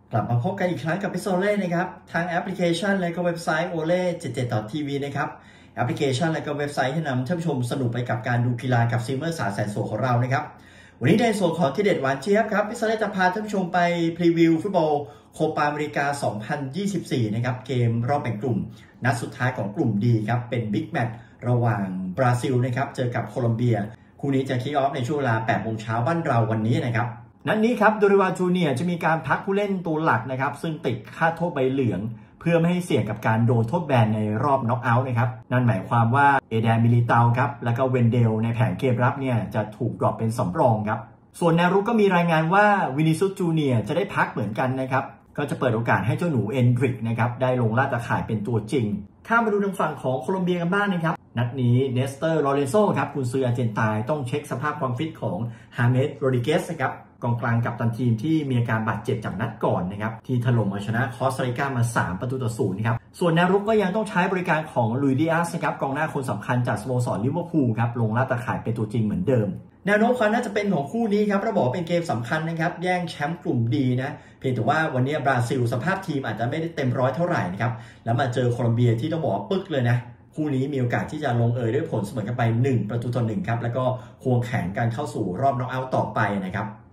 กลับมาพบกันอีกครั้งกับพิโซเล่นะครับทางแอปพลิเคชันและก็เว็บไซต์ ole77.tv นะครับแอปพลิเคชันและก็เว็บไซต์ที่นำท่านผู้ชมสนุกไปกับการดูกีฬากับซีเมอร์สาแสนสวยของเรานะครับวันนี้ในส่วนของที่เด็ดหวานเจี๊ยบครับพิโซเล่จะพาท่านผู้ชมไปพรีวิวฟุตบอลโคปาอเมริกา 2024 นะครับเกมรอบแบ่งกลุ่มนัดสุดท้ายของกลุ่มดีครับเป็นบิ๊กแมตช์ระหว่างบราซิลนะครับเจอกับโคลอมเบียคู่นี้จะคิกออฟในช่วงเวลา 8 โมงเช้าบ้านเราวันนี้นะครับนัดนี้ครับโดริวาจูเนียร์จะมีการพักผู้เล่นตัวหลักนะครับซึ่งติดค่าโทษใบเหลืองเพื่อไม่ให้เสี่ยงกับการโดนโทษแบนในรอบน็อกเอาท์นะครับนั่นหมายความว่าเอเดนมิลิตาครับแล้วก็เวนเดลในแผนเกมรับเนี่ยจะถูกดรอปเป็นสำรองครับส่วนแนวรุกก็มีรายงานว่าวินิซุสจูเนียร์จะได้พักเหมือนกันนะครับก็จะเปิดโอกาสให้เจ้าหนูเอนดริกนะครับได้ลงลาดตาข่ายเป็นตัวจริงข้ามมาดูทางฝั่งของโคลอมเบียกันบ้างนะครับนัดนี้เนสเตอร์ลอเรนโซครับกุนซืออาร์เจนไตน์ต้องเช็คสภาพความฟิตของฮาเมสโรดิเกสนะครับกองกลางกัปตันทีมที่มีอาการบาดเจ็บจากนัดก่อนนะครับที่ถล่มเอาชนะคอสตาริกามา3-0นะครับส่วนแนวรุกก็ยังต้องใช้บริการของลุยดิอาสนะครับกองหน้าคนสำคัญจากสโมสรลิเวอร์พูลครับลงลาดตาข่ายเป็นตัวจริงเหมือนเดิมแนวโน้มความน่าจะเป็นของคู่นี้ครับเราบอกเป็นเกมสำคัญนะครับแย่งแชมป์กลุ่มดีนะเพียงแต่ว่าวันนี้บราซิลสภาพทีมอาจจะไม่ได้เต็มร้อยเท่าไหร่นะครับแล้วมาเจอโคลอมเบียที่ต้องบอกว่าปึ๊กเลยนะคู่นี้มีโอกาสที่จะลงเอยด้วยผลเสมอกันไป1-1ครับแล้วก็ควงแข่งกันเข้าสู่รอบน็อกเอาท์ต่อไปนะครับ